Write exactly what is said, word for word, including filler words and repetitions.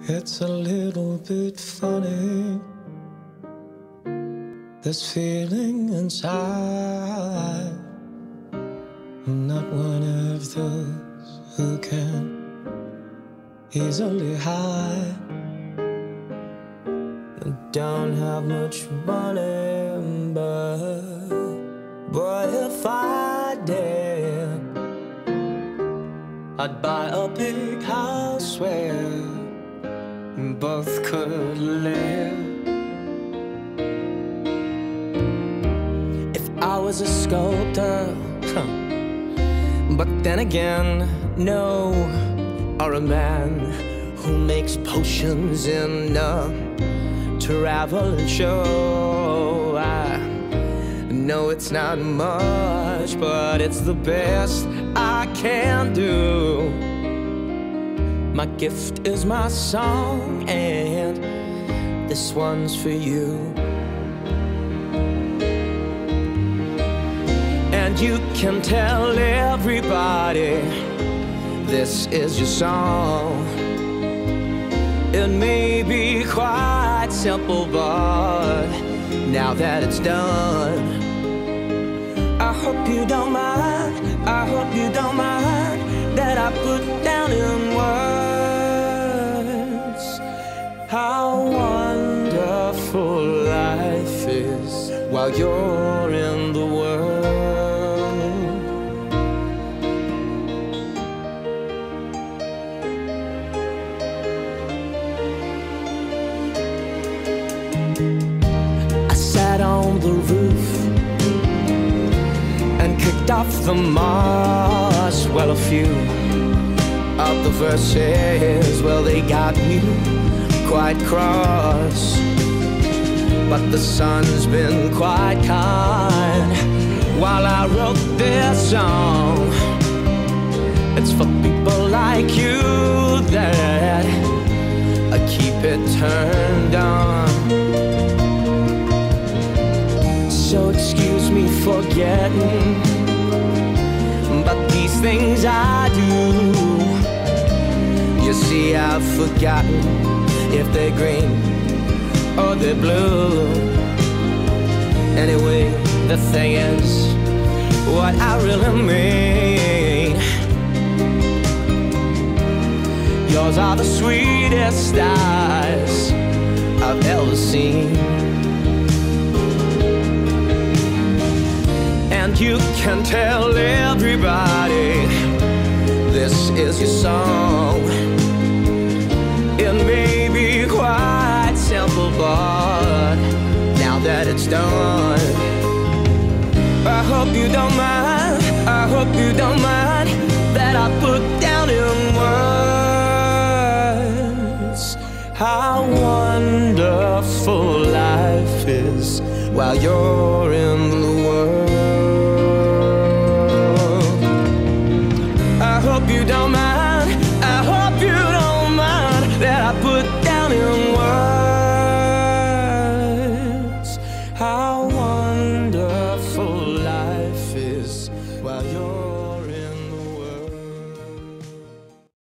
It's a little bit funny, this feeling inside. I'm not one of those who can easily hide. I don't have much money, but boy, if I did, I'd buy a big house where we both could live. If I was a sculptor, huh. But then again, no, or a man who makes potions in a travel and show. I know it's not much, but it's the best I can do. My gift is my song, and this one's for you. And you can tell everybody this is your song. It may be quite simple, but now that it's done, I hope you don't mind, I hope you don't mind that I put down in words how wonderful life is while you're in the world. I sat on the roof and kicked off the moss. Well, a few of the verses, well, they got me quite cross. But the sun's been quite kind while I wrote this song. It's for people like you that I keep it turned on. So excuse me for forgetting, but these things I do, you see I've forgotten if they're green or they're blue. Anyway, the thing is, what I really mean, yours are the sweetest eyes I've ever seen. And you can tell everybody this is your song. It may be quite simple, but now that it's done, I hope you don't mind, I hope you don't mind that I put down in words how wonderful life is while you're in the